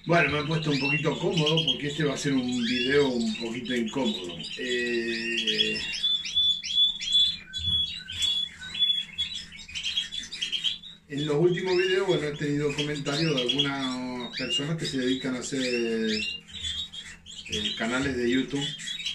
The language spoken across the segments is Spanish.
Bueno, me he puesto un poquito cómodo porque este va a ser un video un poquito incómodo. En los últimos videos, bueno, he tenido comentarios de algunas personas que se dedican a hacer canales de YouTube.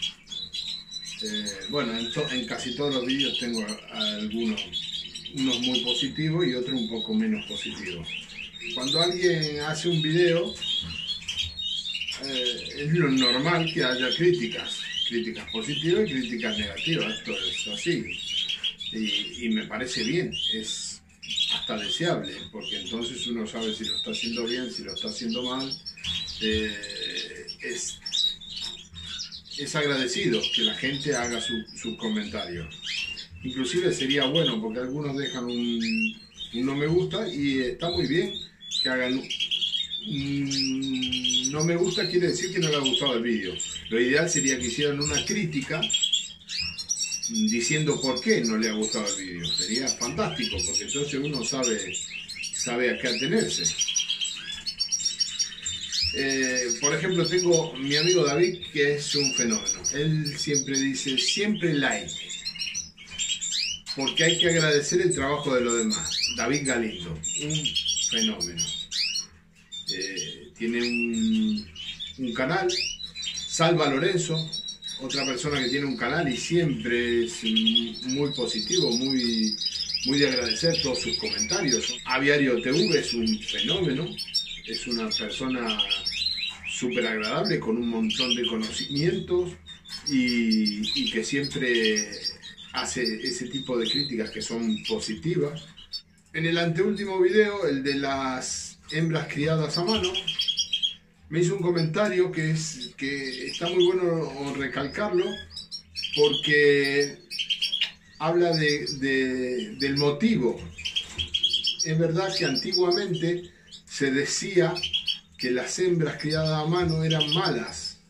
Bueno, en casi todos los vídeos tengo algunos, unos muy positivos y otros un poco menos positivos. Cuando alguien hace un video, es lo normal que haya críticas positivas y críticas negativas, esto es así. Y me parece bien, es hasta deseable, porque entonces uno sabe si lo está haciendo bien, si lo está haciendo mal. Es agradecido que la gente haga sus comentarios. Inclusive sería bueno, porque algunos dejan un no me gusta y está muy bien que hagan no me gusta, quiere decir que no le ha gustado el vídeo. Lo ideal sería que hicieran una crítica diciendo por qué no le ha gustado el vídeo. Sería fantástico, porque entonces uno sabe a qué atenerse. Por ejemplo, tengo mi amigo David, que es un fenómeno. Él siempre dice, siempre like, porque hay que agradecer el trabajo de los demás. David Galindo, un fenómeno. Tiene un canal. Salva Lorenzo, otra persona que tiene un canal y siempre es muy positivo, muy de agradecer todos sus comentarios. Aviario TV es un fenómeno, es una persona súper agradable con un montón de conocimientos y que siempre hace ese tipo de críticas que son positivas. En el anteúltimo video, el de las hembras criadas a mano, me hizo un comentario que está muy bueno recalcarlo, porque habla del motivo. Es verdad que antiguamente se decía que las hembras criadas a mano eran malas.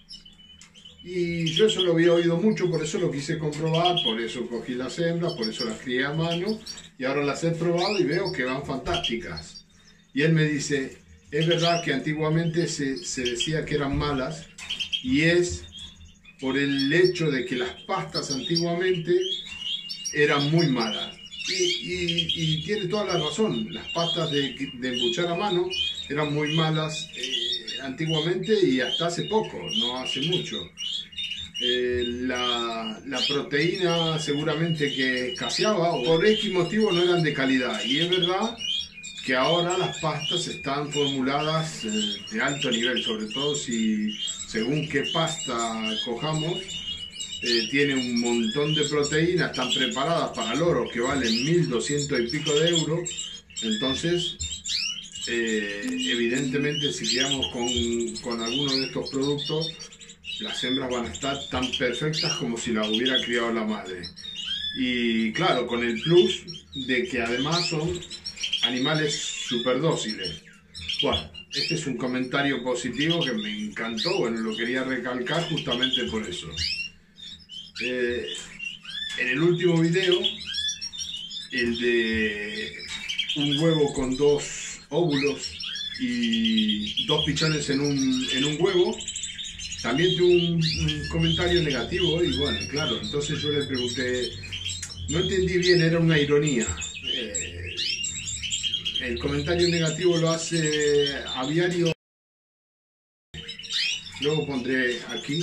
Y yo eso lo había oído mucho, por eso lo quise comprobar, por eso cogí las hembras, por eso las crié a mano, y ahora las he probado y veo que van fantásticas. Y él me dice, es verdad que antiguamente se decía que eran malas, y es por el hecho de que las pastas antiguamente eran muy malas. Y tiene toda la razón, las pastas de embuchar a mano eran muy malas antiguamente y hasta hace poco, no hace mucho. La proteína seguramente que escaseaba, o por X motivo no eran de calidad, y es verdad que ahora las pastas están formuladas de alto nivel, sobre todo si según qué pasta cojamos, tiene un montón de proteínas, están preparadas para loros que valen 1.200 y pico de euros. Entonces, evidentemente, si criamos con alguno de estos productos, las hembras van a estar tan perfectas como si las hubiera criado la madre. Y claro, con el plus de que además son animales súper dóciles. Bueno, este es un comentario positivo que me encantó, bueno, lo quería recalcar justamente por eso. En el último video, el de un huevo con 2 óvulos y 2 pichones en un huevo, también tuvo un comentario negativo y bueno, claro, entonces yo le pregunté, no entendí bien, era una ironía. El comentario negativo lo hace Aviario. Luego pondré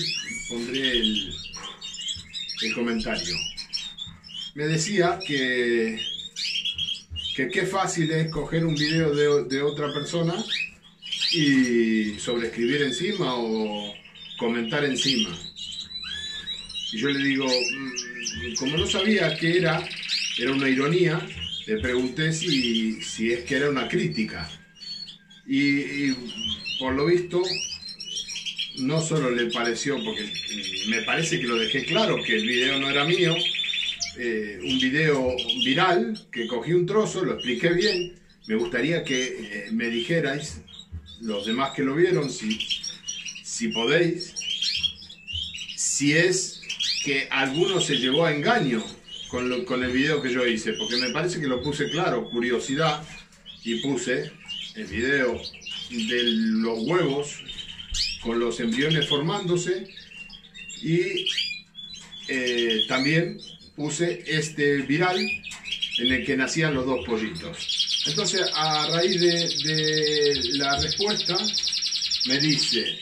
el comentario. Me decía que qué fácil es coger un video de otra persona y sobreescribir encima o comentar encima. Y yo le digo, como no sabía que era una ironía, le pregunté si es que era una crítica. Y por lo visto, no solo le pareció, porque me parece que lo dejé claro, que el video no era mío, un video viral, que cogí un trozo, lo expliqué bien. Me gustaría que me dijerais, los demás que lo vieron, si podéis, si es que alguno se llevó a engaño con el video que yo hice, porque me parece que lo puse claro, curiosidad, y puse el video de los huevos con los embriones formándose, y también puse este viral en el que nacían los dos pollitos. Entonces, a raíz de la respuesta, me dice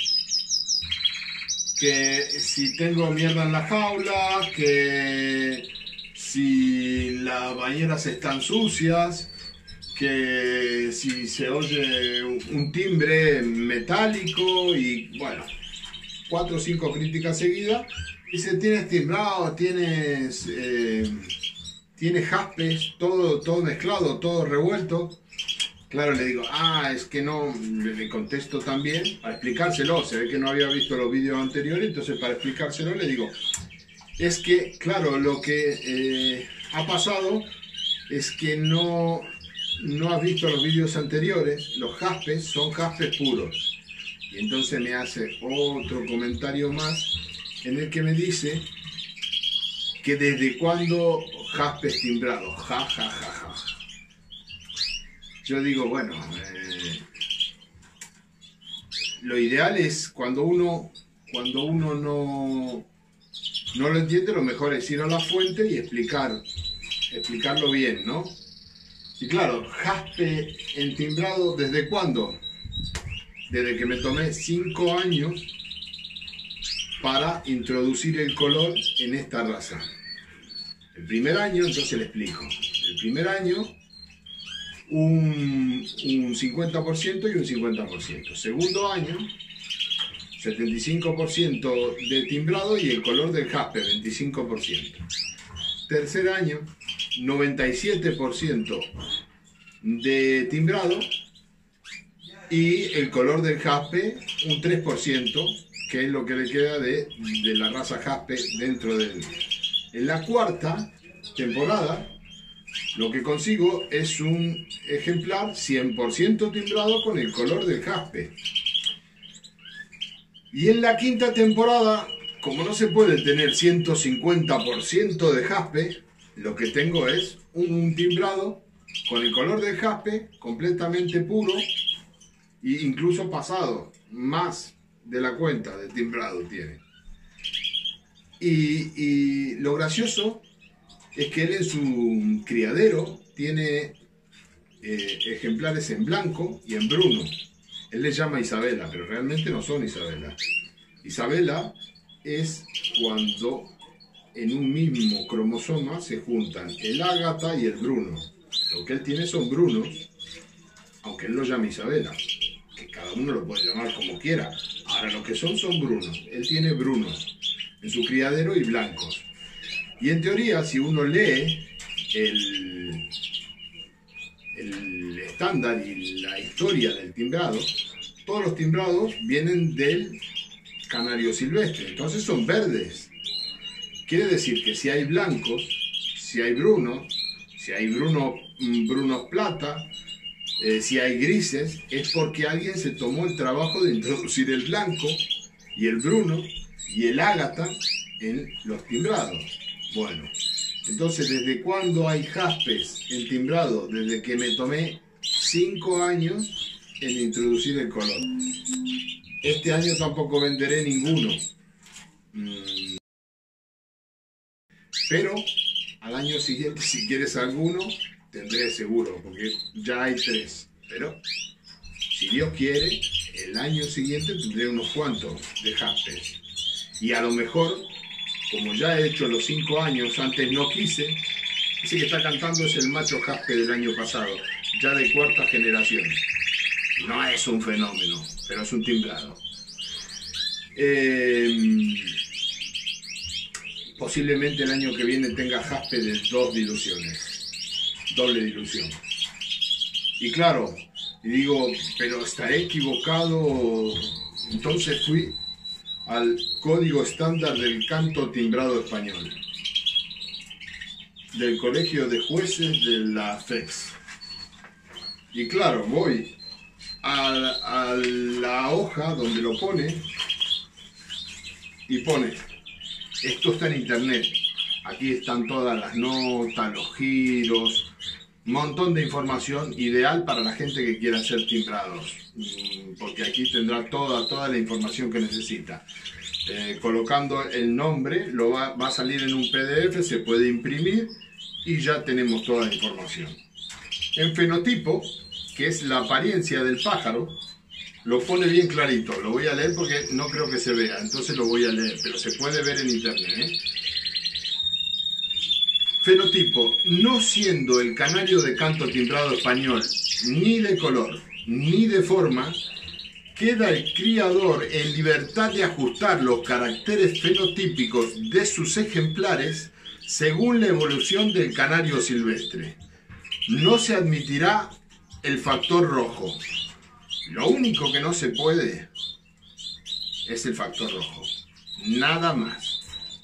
que si tengo mierda en la jaula, que si las bañeras están sucias, que si se oye un timbre metálico, y bueno, 4 o 5 críticas seguidas. Dice, tienes timbrado, tienes jaspes, todo mezclado, todo revuelto. Claro, le digo, es que no, le contesto también, para explicárselo, se ve que no había visto los vídeos anteriores, entonces para explicárselo le digo, es que, claro, lo que ha pasado es que no has visto los vídeos anteriores, los jaspes son jaspes puros. Y entonces me hace otro comentario más en el que me dice que desde cuándo jaspes timbrados, ja. Yo digo, bueno, lo ideal es cuando uno no lo entiende, lo mejor es ir a la fuente y explicarlo bien, ¿no? Y claro, jaspe en timbrado, ¿desde cuándo? Desde que me tomé 5 años para introducir el color en esta raza. El primer año, entonces le explico. El primer año, un 50% y un 50%. Segundo año, 75% de timbrado y el color del jaspe, 25%. Tercer año, 97% de timbrado y el color del jaspe, un 3%, que es lo que le queda de la raza jaspe dentro de él. En la cuarta temporada, lo que consigo es un ejemplar 100% timbrado con el color del jaspe. Y en la quinta temporada, como no se puede tener 150% de jaspe, lo que tengo es un timbrado con el color del jaspe completamente puro, e incluso pasado, más de la cuenta de timbrado tiene. Y lo gracioso es que él en su criadero tiene ejemplares en blanco y en bruno. Él les llama Isabela, pero realmente no son Isabela. Isabela es cuando en un mismo cromosoma se juntan el ágata y el bruno. Lo que él tiene son brunos, aunque él lo llama Isabela, que cada uno lo puede llamar como quiera. Ahora lo que son brunos. Él tiene brunos en su criadero y blancos. Y en teoría, si uno lee el estándar y la historia del timbrado, todos los timbrados vienen del canario silvestre, entonces son verdes. Quiere decir que si hay blancos, si hay brunos plata, si hay grises, es porque alguien se tomó el trabajo de introducir el blanco y el bruno y el ágata en los timbrados. Bueno, entonces, ¿desde cuándo hay jaspes en timbrado? Desde que me tomé 5 años en introducir el color. Este año tampoco venderé ninguno. Pero al año siguiente, si quieres alguno, tendré seguro, porque ya hay 3. Pero, si Dios quiere, el año siguiente tendré unos cuantos de jaspes. Y a lo mejor, como ya he hecho los 5 años, antes no quise, ese que está cantando es el macho jaspe del año pasado, ya de 4ª generación. No es un fenómeno, pero es un timbrado. Posiblemente el año que viene tenga jaspe de 2 diluciones, doble dilución. Y claro, y digo, pero estaré equivocado. Entonces fui al código estándar del canto timbrado español, del Colegio de Jueces de la FEX. Y claro, voy a la hoja donde lo pone y pone, esto está en internet, aquí están todas las notas, los giros, un montón de información ideal para la gente que quiera hacer timbrados. porque aquí tendrá toda la información que necesita. Colocando el nombre, va a salir en un PDF, se puede imprimir y ya tenemos toda la información. En fenotipo, que es la apariencia del pájaro, lo pone bien clarito. Lo voy a leer porque no creo que se vea, entonces lo voy a leer, pero se puede ver en internet, ¿eh? Fenotipo: no siendo el canario de canto timbrado español ni de color ni de forma, queda el criador en libertad de ajustar los caracteres fenotípicos de sus ejemplares según la evolución del canario silvestre. No se admitirá el factor rojo. Lo único que no se puede es el factor rojo. Nada más.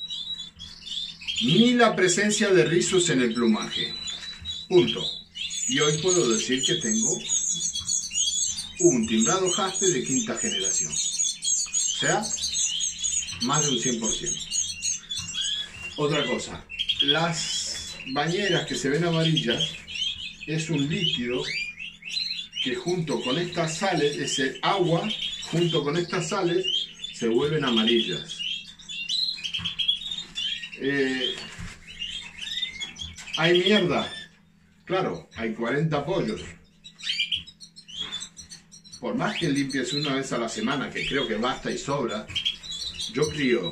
Ni la presencia de rizos en el plumaje. Punto. Y hoy puedo decir que tengo un timbrado jaspe de quinta generación. O sea, más de un 100%. Otra cosa. Las bañeras que se ven amarillas es un líquido que junto con estas sales, ese agua, junto con estas sales, se vuelven amarillas. ¿Hay mierda? Claro, hay 40 pollos. Por más que limpies una vez a la semana, que creo que basta y sobra, yo crío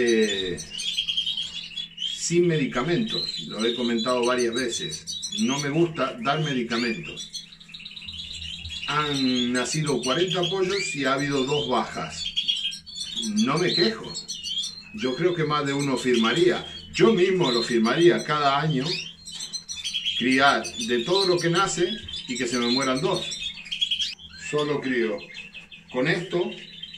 sin medicamentos. Lo he comentado varias veces. No me gusta dar medicamentos. Han nacido 40 pollos y ha habido 2 bajas. No me quejo. Yo creo que más de uno firmaría. Yo mismo lo firmaría cada año. Criar de todo lo que nace y que se me mueran 2. Solo crío con esto.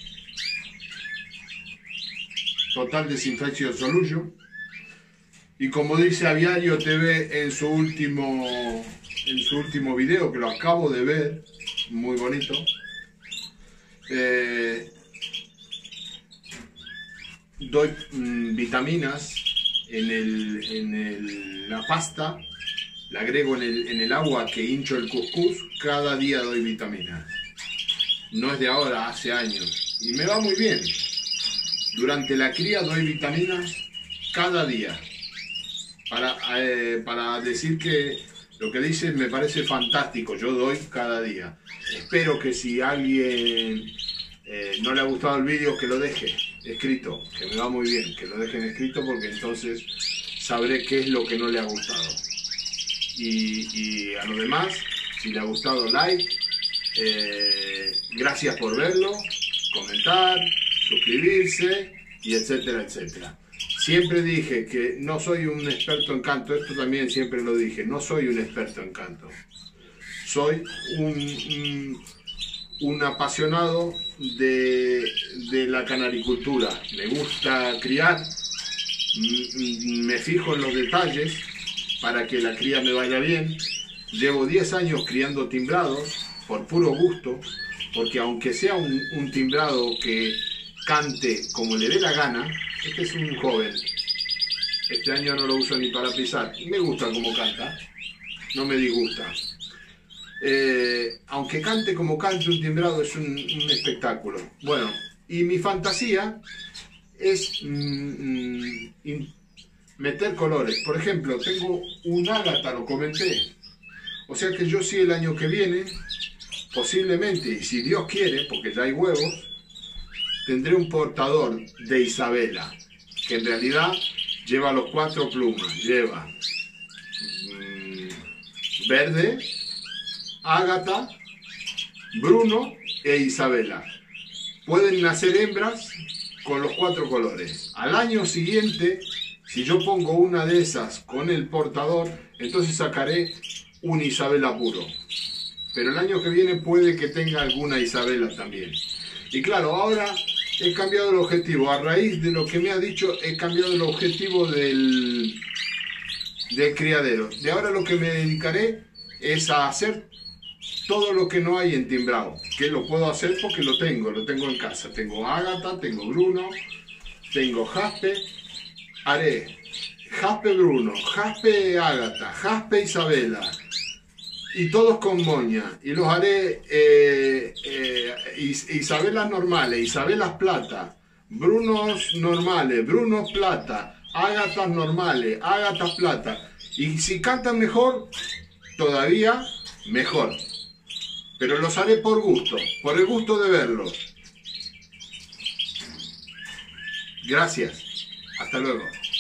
Total Disinfection Solution. Y como dice Aviario TV en su último video, que lo acabo de ver, muy bonito, doy vitaminas en la pasta, la agrego en el agua que hincho el cuscús, cada día doy vitaminas. No es de ahora, hace años. Y me va muy bien. Durante la cría doy vitaminas cada día. Para decir que lo que dices me parece fantástico, yo doy cada día. Espero que si a alguien no le ha gustado el vídeo, que lo deje escrito, que me va muy bien, que lo dejen escrito porque entonces sabré qué es lo que no le ha gustado. Y a los demás, si le ha gustado, like, gracias por verlo, comentar, suscribirse y etcétera, etcétera. Siempre dije que no soy un experto en canto, esto también siempre lo dije, no soy un experto en canto. Soy un apasionado de la canaricultura. Me gusta criar, me fijo en los detalles para que la cría me vaya bien. Llevo 10 años criando timbrados por puro gusto, porque aunque sea un timbrado que cante como le dé la gana, este es un joven, este año no lo uso ni para pisar, me gusta como canta, no me disgusta. Aunque cante como cante, un timbrado es un espectáculo. Bueno, y mi fantasía es meter colores. Por ejemplo, tengo un ágata, lo comenté. O sea que yo sí el año que viene, posiblemente, y si Dios quiere, porque ya hay huevos, tendré un portador de Isabela, que en realidad lleva los 4 plumas. Lleva verde, ágata, Bruno e Isabela. Pueden nacer hembras con los 4 colores. Al año siguiente, si yo pongo una de esas con el portador, entonces sacaré un Isabela puro. Pero el año que viene puede que tenga alguna Isabela también. Y claro, ahora he cambiado el objetivo. A raíz de lo que me ha dicho, he cambiado el objetivo del criadero. De ahora lo que me dedicaré es a hacer todo lo que no hay en timbrado. Que lo puedo hacer porque lo tengo en casa. Tengo ágata, tengo Bruno, tengo jaspe. Haré jaspe Bruno, jaspe ágata, jaspe Isabela. y todos con moña. Y los haré Isabelas normales, Isabelas plata, Brunos normales, Brunos plata, Ágatas normales, Ágatas plata. Y si cantan mejor, todavía mejor. Pero los haré por gusto, por el gusto de verlos. Gracias. Hasta luego.